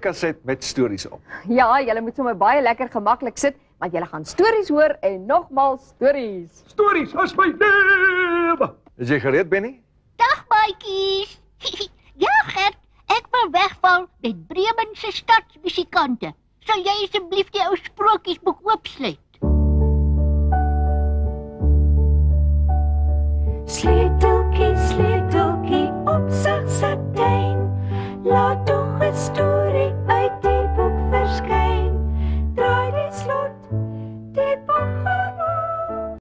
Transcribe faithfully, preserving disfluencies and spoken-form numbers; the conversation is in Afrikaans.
kaset met stories op. Ja, julle moet sommer baie lekker gemaklik sit, want julle gaan stories hoor en nogmaals stories. Stories as my lewe! Is jy gereed, Benny? Dag, maatjies. Ja, Gert, ek wil wegval met Bremen se stadsmusikante. Sal jy asseblief die ou sprook